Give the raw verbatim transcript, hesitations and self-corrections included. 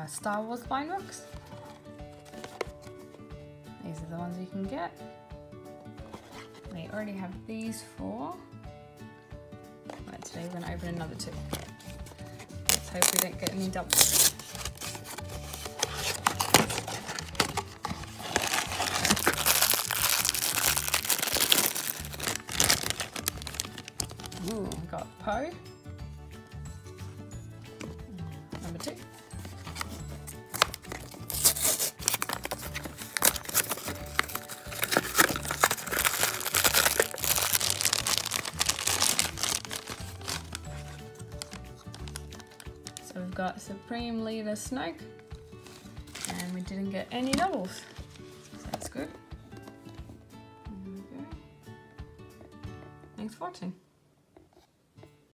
uh, Star Wars blind books. These are the ones you can get. We already have these four. Right, today we're going to open another two. Let's hope we don't get any doubles. Ooh, we've got Poe. Number two. So we've got Supreme Leader Snoke, and we didn't get any doubles, so that's good. There we go. Thanks for watching.